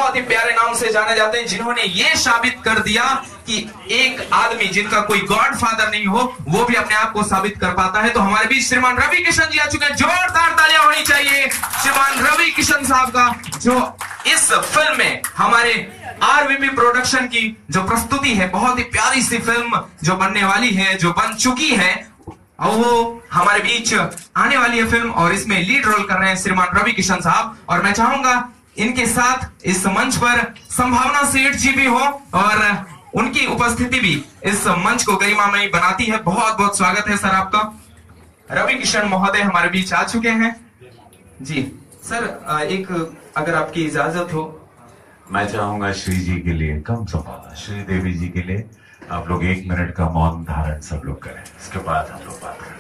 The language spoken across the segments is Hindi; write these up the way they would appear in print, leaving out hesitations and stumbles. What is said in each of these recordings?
बहुत ही प्यारे नाम से जाने जाते हैं, जिन्होंने ये साबित कर दिया कि एक आदमी जिनका कोई गॉड फादर नहीं हो वो भी अपने आप को साबित कर पाता है। तो हमारे बीच श्रीमान रवि किशन जी आ चुके हैं। जोरदार तालियां होनी चाहिए श्रीमान रवि किशन साहब का, जो इस फिल्म में हमारे आरवीपी प्रोडक्शन की जो प्रस्तुति है, बहुत ही प्यारी सी फिल्म जो बनने वाली है, जो बन चुकी है, और वो हमारे बीच आने वाली है फिल्म, और इसमें लीड रोल कर रहे हैं श्रीमान रवि किशन साहब। और मैं चाहूंगा इनके साथ इस मंच पर संभावना सेठ जी भी हो, और उनकी उपस्थिति भी इस मंच को गरिमामयी बनाती है। बहुत बहुत स्वागत है सर आपका। रवि किशन महोदय हमारे बीच आ चुके हैं जी। सर एक अगर आपकी इजाजत हो, मैं चाहूंगा श्री जी के लिए कम सफा श्री देवी जी के लिए आप लोग 1 मिनट का मौन धारण सब लोग करें, इसके बाद हम लोग बात करें।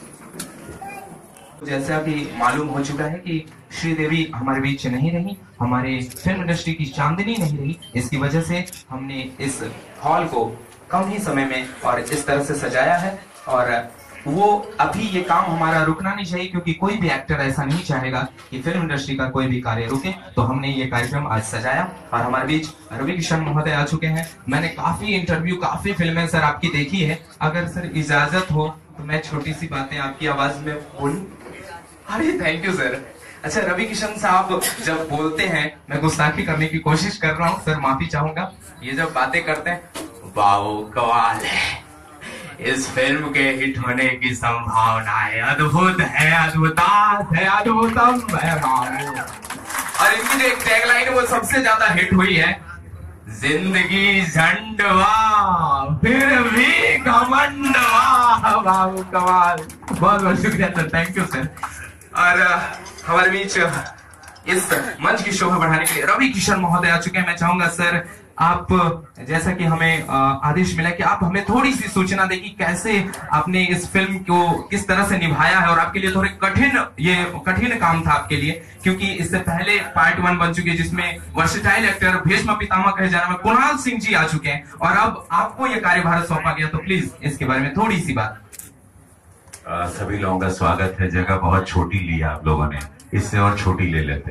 जैसे अभी मालूम हो चुका है कि श्रीदेवी हमारे बीच नहीं रही, हमारे फिल्म इंडस्ट्री की चांदनी नहीं रही, इसकी वजह से हमने इस हॉल को कम ही समय में और इस तरह से सजाया है। और वो अभी ये काम हमारा रुकना नहीं चाहिए, क्योंकि कोई भी एक्टर ऐसा नहीं चाहेगा कि फिल्म इंडस्ट्री का कोई भी कार्य रुके। तो हमने ये कार्यक्रम आज सजाया, और हमारे बीच रवि किशन महोदय आ चुके हैं। मैंने काफी इंटरव्यू, काफी फिल्में सर आपकी देखी है। अगर सर इजाजत हो तो मैं छोटी सी बातें आपकी आवाज में बोलूं? अरे थैंक यू सर। अच्छा, रवि किशन साहब जब बोलते हैं, मैं गुस्ताखी करने की कोशिश कर रहा हूँ सर, माफी चाहूंगा। ये जब बातें करते हैं, वाओ कमाल है, इस फिल्म के हिट होने की संभावनाएं अद्भुत है, अद्भुतात है, अद्भुतम है। और इनकी जो एक टैगलाइन है वो सबसे ज्यादा हिट हुई है, जिंदगी झंडवा फिर भी घमंडवा। वाह कमाल, बहुत बहुत शुक्रिया सर, थैंक यू सर। और हमारे बीच इस मंच की शोभा बढ़ाने के लिए रवि किशन महोदय आ चुके हैं। मैं चाहूंगा सर, आप जैसा कि हमें आदेश मिला कि आप हमें थोड़ी सी सूचना दें कि कैसे आपने इस फिल्म को किस तरह से निभाया है। और आपके लिए थोड़े कठिन काम था आपके लिए, क्योंकि इससे पहले पार्ट 1 बन चुकी है, जिसमें वर्सेटाइल एक्टर भीष्म पितामह कहे जाने में कुणाल सिंह जी आ चुके हैं, और अब आपको यह कार्यभार सौंपा गया। तो प्लीज इसके बारे में थोड़ी सी बात। सभी लोगों का स्वागत है। जगह बहुत छोटी ली है आप लोगों ने, इससे और छोटी ले लेते।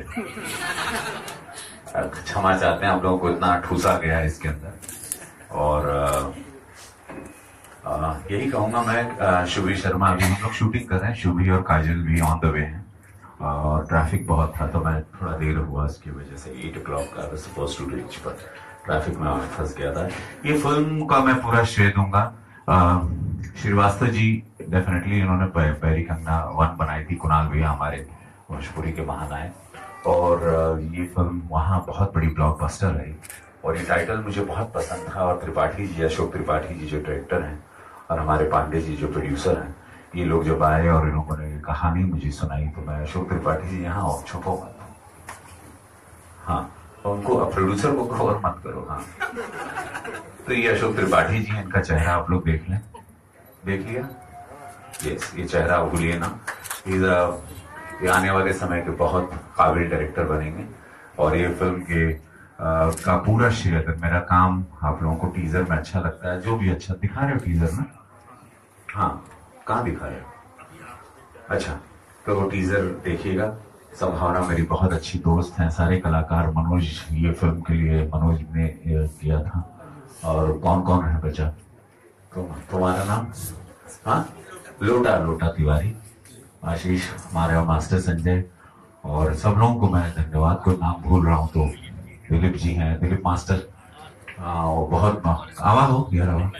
क्षमा चाहते हैं आप लोगों को, इतना ठूसा गया है इसके अंदर। और यही कहूंगा मैं, शुभी शर्मा, अभी हम लोग शूटिंग कर रहे हैं, शुभी और काजल भी ऑन द वे हैं, और ट्रैफिक बहुत था तो मैं थोड़ा देर हुआ, इसकी वजह से 8 o'clock का सपोज टू रीच, पर ट्रैफिक में फंस गया था। ये फिल्म का मैं पूरा श्रेय दूंगा श्रीवास्तव जी। डेफिनेटली इन्होंने बैरी कंगना 1 बनाई थी, कुणाल भैया हमारे भोजपुरी के महानायक, और ये फिल्म वहाँ बहुत बड़ी ब्लॉकबस्टर रही। और ये टाइटल मुझे बहुत पसंद था, और त्रिपाठी जी, अशोक त्रिपाठी जी जो डायरेक्टर हैं, और हमारे पांडे जी जो प्रोड्यूसर हैं, ये लोग जब आए और इन लोगों ने कहानी मुझे सुनाई, तो मैं अशोक त्रिपाठी जी यहाँ और छुपो मत, हाँ उनको, प्रोड्यूसर को खबर मत करो, हाँ। तो ये अशोक त्रिपाठी जी, इनका चेहरा आप लोग देख लें, देख लिया? यस, ये चेहरा भूलिए ना। ये आने वाले समय के बहुत काबिल डायरेक्टर बनेंगे, और ये फिल्म के का पूरा श्रेय, अगर मेरा काम आप लोगों को टीजर में अच्छा लगता है, जो भी अच्छा दिखा रहे हो टीजर में, हाँ कहाँ दिखा रहे हो, अच्छा तो वो टीजर देखिएगा। संभावना मेरी बहुत अच्छी दोस्त हैं, सारे कलाकार, मनोज ये फिल्म के लिए मनोज ने किया था, और कौन कौन है बचा, तुम्हारा नाम, हाँ लोटा तिवारी, आशीष, हमारे मास्टर संजय, और सब लोगों को मैं धन्यवाद, को नाम भूल रहा हूँ तो दिलीप जी हैं, दिलीप मास्टर, वो बहुत आवा हो यार, आवा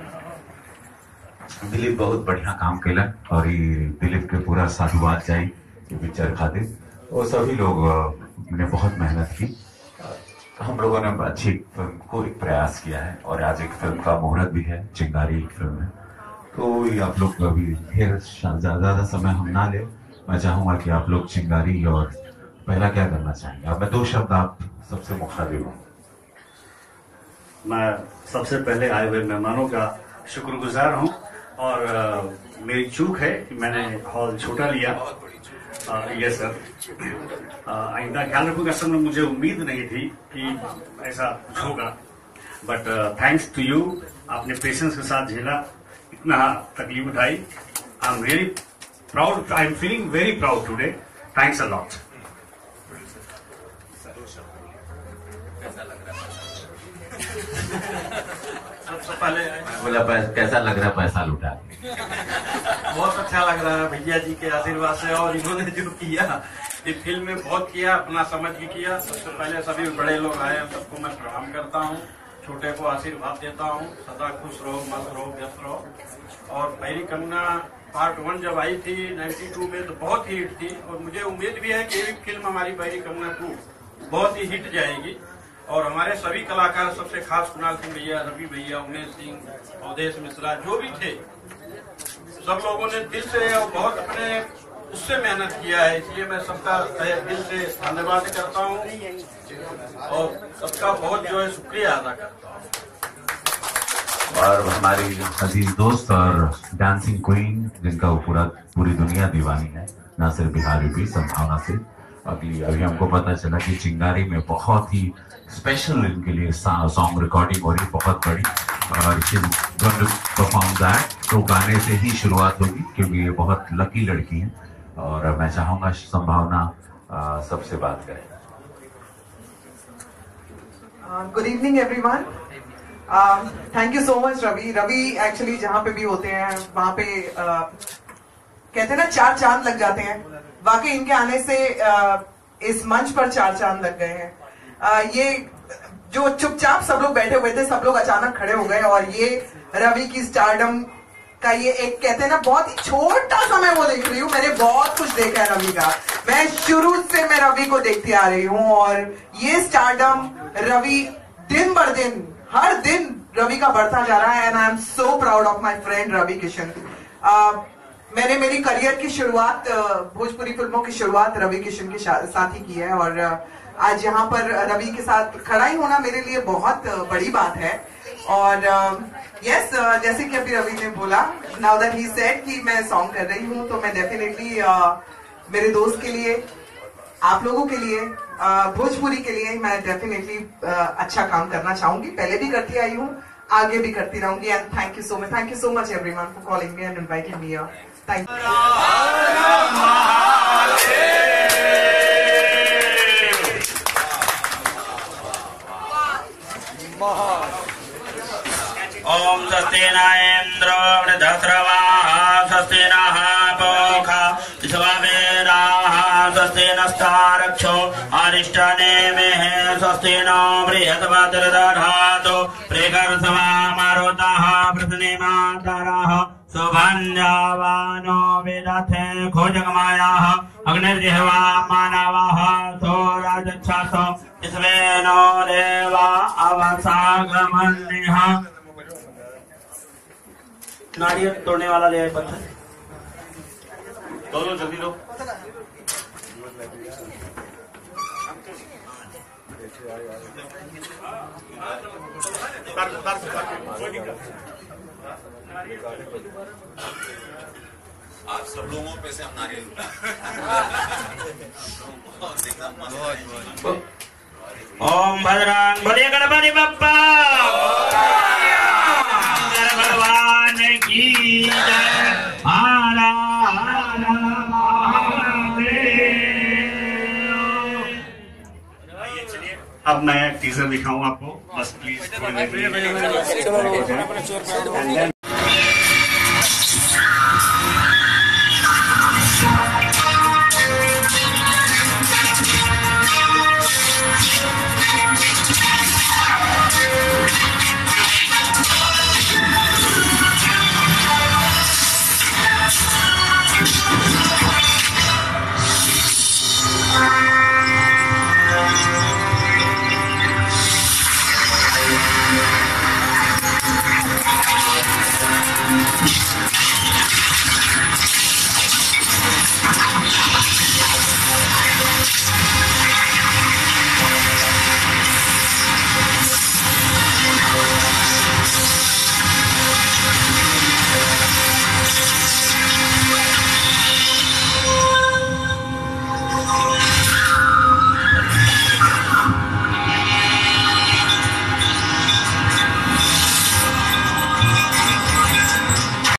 दिलीप बहुत बढ़िया काम केलन, और ये दिलीप के पूरा साधुवाद चाहिए ये पिक्चर खातिर, और सभी लोग ने बहुत मेहनत की। हम लोगों ने अच्छी फिल्म को एक प्रयास किया है, और आज एक फिल्म का मुहूर्त भी है, चिंगारी फिल्म है। तो ये आप लोग अभी फिर ज्यादा समय हम ना ले, मैं चाहूंगा कि आप लोग चिंगारी, और पहला क्या करना चाहेंगे अब मैं 2 शब्द आप सबसे मुखातिब हूँ। मैं सबसे पहले आए हुए मेहमानों का शुक्रगुजार हूँ, और मेरी चूक है कि मैंने हॉल छोटा लिया। ये सर आइंदा ख्याल रखूंगा सर, मुझे उम्मीद नहीं थी कि ऐसा कुछ होगा, बट थैंक्स टू यू, आपने पेशेंस के साथ झेला, इतना तकलीफ उठाई। I am really proud, I am feeling very proud today, thanks a lot. सबसे पहले बोला कैसा लग रहा है पैसा लुटा के? बहुत अच्छा लग रहा है भैया जी के आशीर्वाद से, और इन्होंने जो किया ये फिल्म में बहुत किया, अपना समझ के किया। सबसे पहले सभी बड़े लोग आए, सबको मैं प्रणाम करता हूँ, छोटे को आशीर्वाद देता हूँ, सदा खुश रहो, मस्त रहो, व्यस्त रहो। और बैरी कंगना पार्ट 1 जब आई थी 92 में तो बहुत ही हिट थी, और मुझे उम्मीद भी है कि ये फिल्म हमारी बैरी कंगना 2 बहुत ही हिट जाएगी। और हमारे सभी कलाकार, सबसे खास कुणाल सिंह भैया, रवि भैया, उमेश सिंह, अवधेश मिश्रा, जो भी थे, सब लोगों ने दिल से और बहुत अपने उससे मेहनत किया है, इसलिए मैं सबका दिल से धन्यवाद करता हूँ और सबका बहुत जो है शुक्रिया अदा करता हूँ। और हमारी अजीज दोस्त और डांसिंग क्वीन, जिनका पूरी दुनिया दीवानी है, ना सिर्फ बिहारी भी, संभावना से अभी हमको पता चला कि चिंगारी में बहुत ही स्पेशल इनके लिए सॉन्ग रिकॉर्डिंग हो रही, बहुत बड़ी, और परफॉर्म दैट। तो गाने से ही शुरुआत होगी, क्योंकि ये बहुत लकी लड़की है। और मैं चाहूंगा संभावना सबसे बात करें। Good evening everyone. Thank you so much Ravi. Ravi actually जहाँ पे भी होते हैं वहाँ पे कहते हैं ना 4 चांद लग जाते हैं। वाकई इनके आने से इस मंच पर 4 चांद लग गए हैं। ये जो चुपचाप सब लोग बैठे हुए थे, सब लोग अचानक खड़े हो गए, और ये रवि की स्टारडम का ये एक कहते हैं ना बहुत ही छोटा सा मैं वो देख रही हूँ। मैंने बहुत कुछ देखा है रवि का, मैं शुरू से मैं रवि को देखती आ रही हूँ, और ये स्टारडम रवि दिन बर दिन, हर दिन रवि का बढ़ता जा रहा है। And I am so proud of my friend Ravi Kishan. मैंने मेरी करियर की शुरुआत, भोजपुरी फिल्मों की शुरुआत रवि किशन के साथ ही की है, और आज यहाँ पर रवि के साथ खड़ा ही होना मेरे लिए बहुत बड़ी बात है। और यस, जैसे कि अभी रवि ने बोला, नाउ दैट ही सेड कि मैं सॉन्ग कर रही हूँ, तो मैं डेफिनेटली मेरे दोस्त के लिए, आप लोगों के लिए, भोजपुरी के लिए मैं डेफिनेटली अच्छा काम करना चाहूंगी। पहले भी करती आई हूँ, आगे भी करती रहूंगी। And thank you so much everyone for calling me and inviting me here. Thank you. ओम स्वस्ति न इंद्रो वृद्धस्रवाः स्वस्ति नः पूषा विश्ववेदाः स्वस्ति नस्तारक्षो अरिष्टनेमिः स्वस्ति नो बृहस्पतिर्दधातु प्रेकर्षवा मारुतः पृथ्वीमातरः सुभञ्जवानो विदथे खोजगमायाः अग्निर्जिह्वा मानवः सोराजच्छसो विश्वेनो देवा अवसागमन्यः। नारियल तोड़ने वाला ले आए पत्थर, दो जल्दी दो। आप सब लोगों पे से हम नारियल ओम भद्रं बोलिए गणपति बप्पा भगवान की जय। हरा हरा महादेव। अब मैं टीजर दिखाऊं आपको, बस प्लीज थोड़ी देर